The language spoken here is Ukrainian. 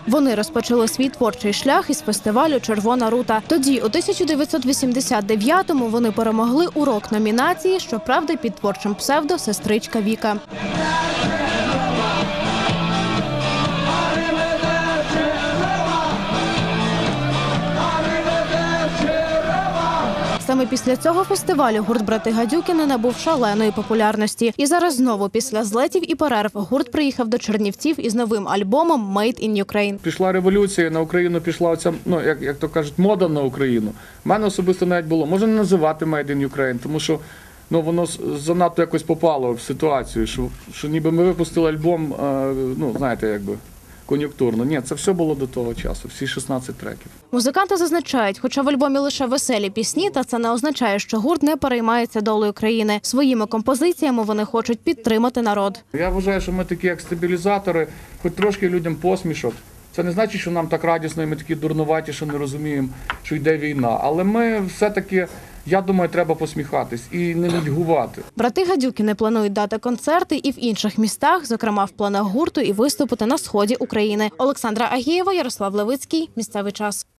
Вони розпочали свій творчий шлях із фестивалю «Червона рута». Тоді, у 1989-му, вони перемогли у рок-номінації, щоправда, під творчим псевдо «Сестричка Віка». Саме після цього фестивалю гурт «Брати Гадюкіни» набув шаленої популярності. І зараз знову, після злетів і перерв, гурт приїхав до Чернівців із новим альбомом «Made in Ukraine». Пішла революція, на Україну пішла оця, як то кажуть, мода на Україну. У мене особисто навіть було, можна не називати «Made in Ukraine», тому що воно занадто якось попало в ситуацію, що ніби ми випустили альбом, знаєте, якби кон'юнктурно. Ні, це все було до того часу, всі 16 треків. Музиканти зазначають, хоча в альбомі лише веселі пісні, та це не означає, що гурт не переймається долею країни. Своїми композиціями вони хочуть підтримати народ. Я вважаю, що ми такі як стабілізатори, хоч трошки людям посмішок. Це не значить, що нам так радісно і ми такі дурнуваті, що не розуміємо, що йде війна. Але ми все-таки, я думаю, треба посміхатись і не нудьгувати. Брати Гадюкіни планують дати концерти і в інших містах, зокрема в планах гурту і виступити на сході України. Олександра Агієва, Ярослав Левицький. Місцевий час.